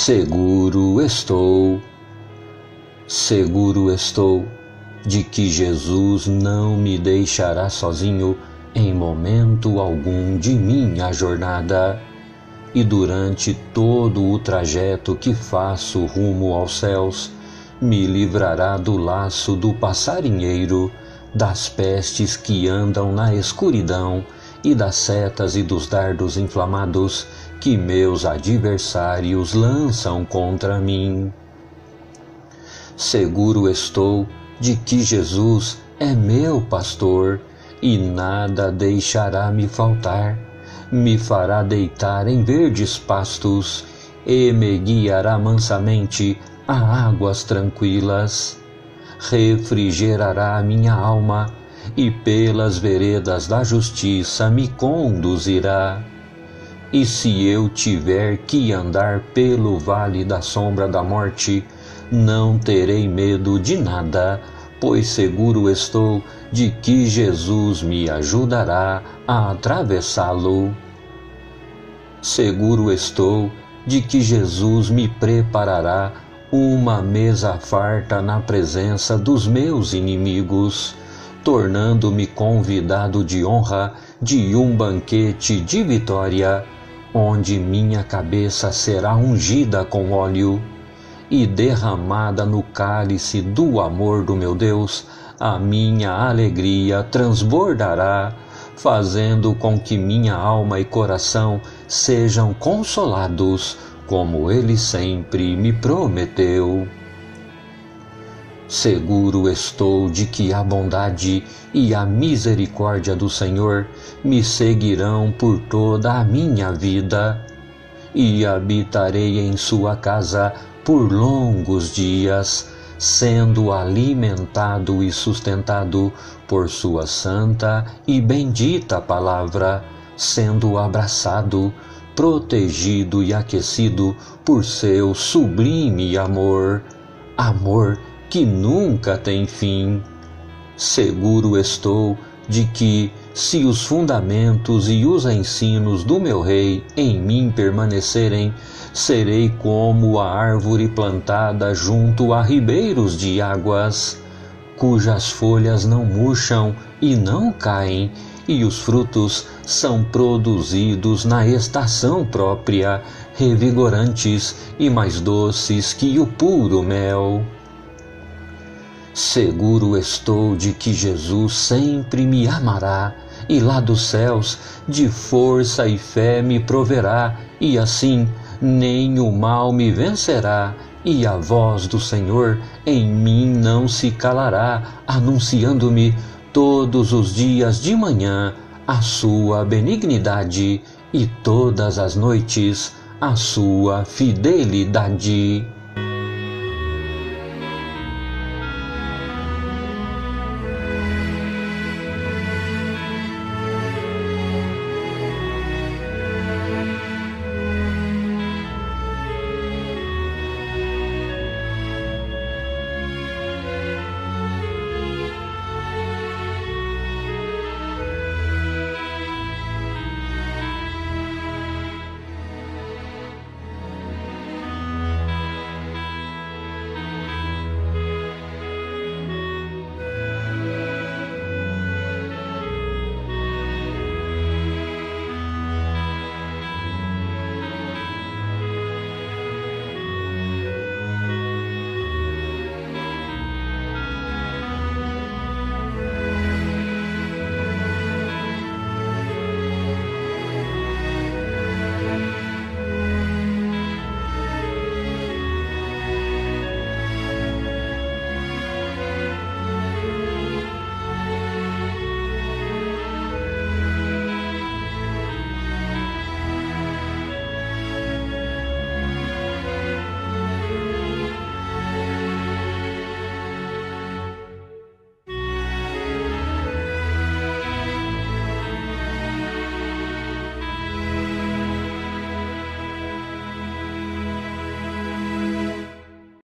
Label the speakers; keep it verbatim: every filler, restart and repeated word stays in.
Speaker 1: Seguro estou, seguro estou de que Jesus não me deixará sozinho em momento algum de minha jornada, e durante todo o trajeto que faço rumo aos céus, me livrará do laço do passarinheiro, das pestes que andam na escuridão e das setas e dos dardos inflamados que meus adversários lançam contra mim. Seguro estou de que Jesus é meu pastor e nada deixará me faltar. Me fará deitar em verdes pastos e me guiará mansamente a águas tranquilas. Refrigerará a minha alma e pelas veredas da justiça me conduzirá. E se eu tiver que andar pelo vale da sombra da morte, não terei medo de nada, pois seguro estou de que Jesus me ajudará a atravessá-lo. Seguro estou de que Jesus me preparará uma mesa farta na presença dos meus inimigos, tornando-me convidado de honra de um banquete de vitória, onde minha cabeça será ungida com óleo e derramada no cálice do amor do meu Deus, a minha alegria transbordará, fazendo com que minha alma e coração sejam consolados, como Ele sempre me prometeu. Seguro estou de que a bondade e a misericórdia do Senhor me seguirão por toda a minha vida, e habitarei em sua casa por longos dias, sendo alimentado e sustentado por sua santa e bendita palavra, sendo abraçado, protegido e aquecido por seu sublime amor, amor que nunca tem fim. Seguro estou de que, se os fundamentos e os ensinos do meu Rei em mim permanecerem, serei como a árvore plantada junto a ribeiros de águas, cujas folhas não murcham e não caem, e os frutos são produzidos na estação própria, revigorantes e mais doces que o puro mel. Seguro estou de que Jesus sempre me amará, e lá dos céus de força e fé me proverá, e assim nem o mal me vencerá, e a voz do Senhor em mim não se calará, anunciando-me todos os dias de manhã a sua benignidade, e todas as noites a sua fidelidade.